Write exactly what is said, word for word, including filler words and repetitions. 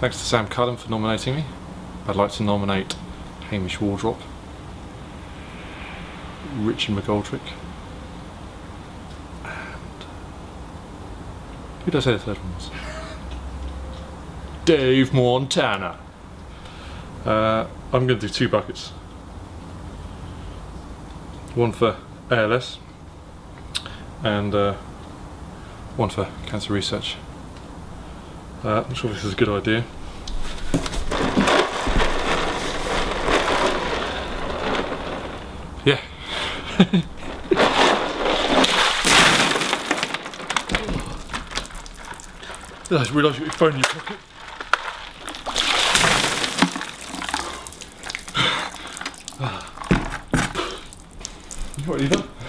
Thanks to Mr Cullum for nominating me. I'd like to nominate Hamish Wardrop, Richard McGoldrick, and who did I say the third one was? Dave Montana. Uh, I'm going to do two buckets. One for A L S and uh, one for cancer research. Uh, I'm not sure if this is a good idea. Yeah. I just realised you got your phone in your pocket. What have you done?